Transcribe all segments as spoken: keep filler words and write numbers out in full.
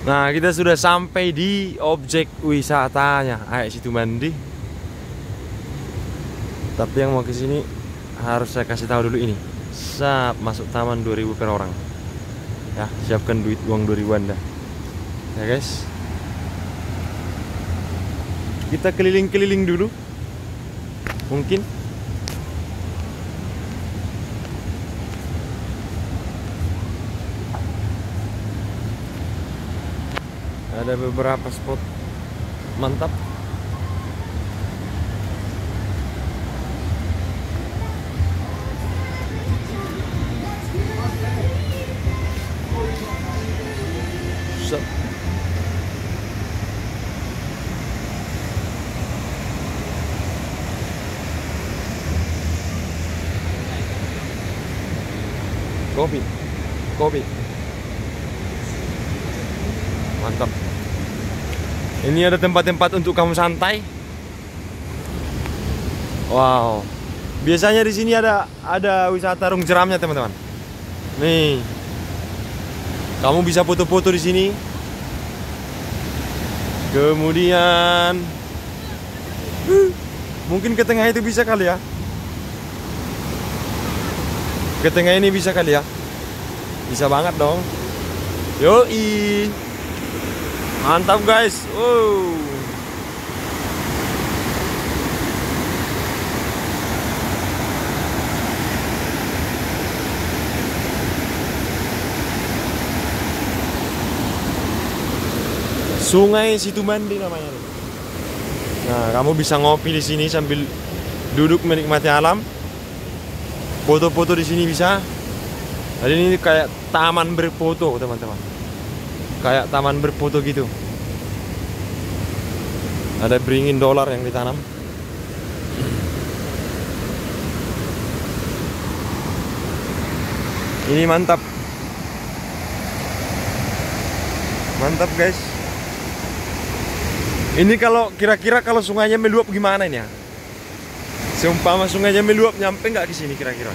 Nah, kita sudah sampai di objek wisatanya Aek Situmandi. Tapi yang mau ke sini harus saya kasih tahu dulu ini. Sap, masuk taman dua ribu per orang. Ya, siapkan duit uang dua ribu Anda. Ya, guys. Kita keliling-keliling dulu. Mungkin ada beberapa spot mantap. So. Kopi, kopi, mantap. Ini ada tempat-tempat untuk kamu santai. Wow. Biasanya di sini ada ada wisata rung jeramnya, teman-teman. Nih. Kamu bisa foto-foto di sini. Kemudian huh, mungkin ke tengah itu bisa kali ya. Ke tengah ini bisa kali ya. Bisa banget dong. Yoi. Mantap guys. Wow. Sungai Situmandi namanya. Nah, kamu bisa ngopi di sini sambil duduk menikmati alam. Foto-foto di sini bisa. Jadi ini kayak taman berfoto, teman-teman. Kayak taman berfoto gitu. Ada beringin dolar yang ditanam. Ini mantap. Mantap guys. Ini kalau kira-kira kalau sungainya meluap gimana ini ya? Seumpama sungainya meluap, nyampe nggak ke sini kira-kira?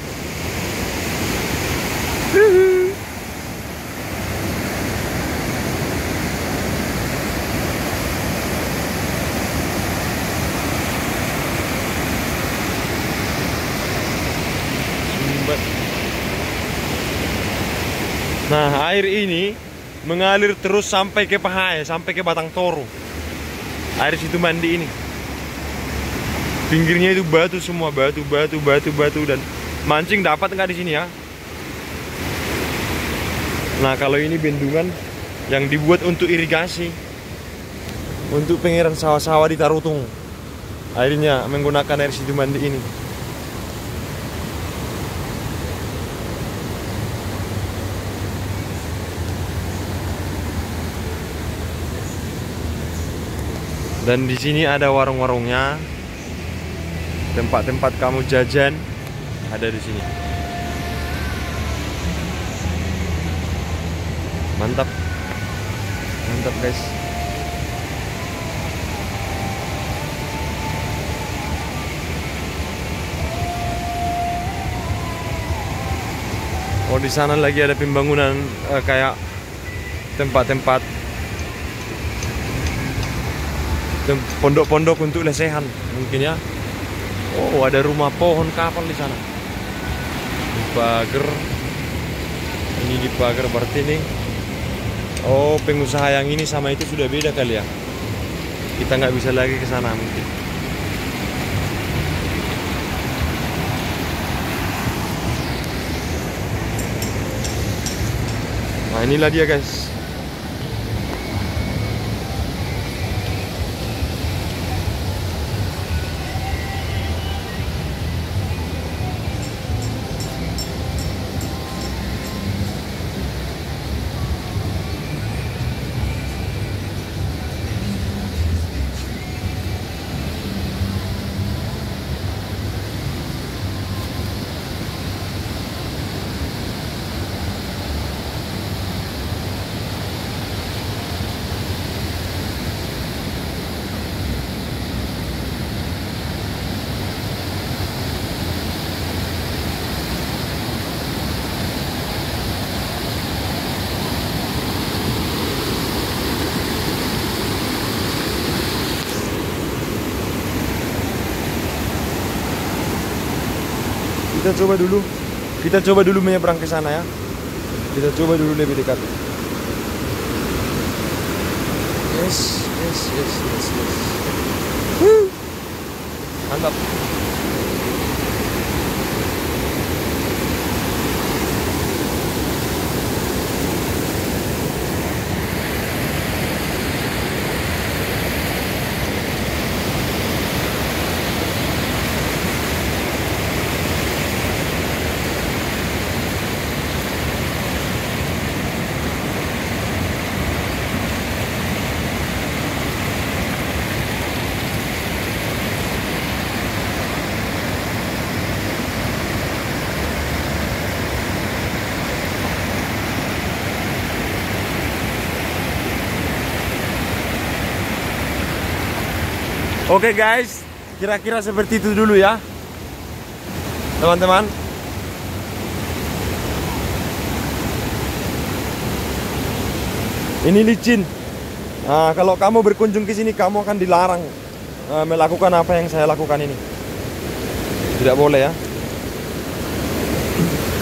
Nah, air ini mengalir terus sampai ke Pahaya, sampai ke Batang Toru. Air Situmandi ini. Pinggirnya itu batu semua, batu, batu, batu, batu, dan mancing dapat nggak di sini ya? Nah, kalau ini bendungan yang dibuat untuk irigasi, untuk pengairan sawah-sawah di Tarutung. Airnya menggunakan air Situmandi ini. Dan di sini ada warung-warungnya. Tempat-tempat kamu jajan ada di sini. Mantap. Mantap, guys. Oh, di sana lagi ada pembangunan eh, kayak tempat-tempat pondok-pondok untuk lesehan mungkin ya. Oh, ada rumah pohon kapal di sana. Di pagar. Ini di pagar berarti nih. Oh, pengusaha yang ini sama itu sudah beda kali ya. Kita nggak bisa lagi ke sana mungkin. Nah, inilah dia guys. Kita coba dulu. Kita coba dulu menyeberang ke sana ya. Kita coba dulu lebih dekat. Yes, yes, yes, yes, yes. Woo. Mantap. Oke guys, kira-kira seperti itu dulu ya teman-teman. Ini licin. Nah, kalau kamu berkunjung ke sini, kamu akan dilarang uh, melakukan apa yang saya lakukan ini. Tidak boleh ya.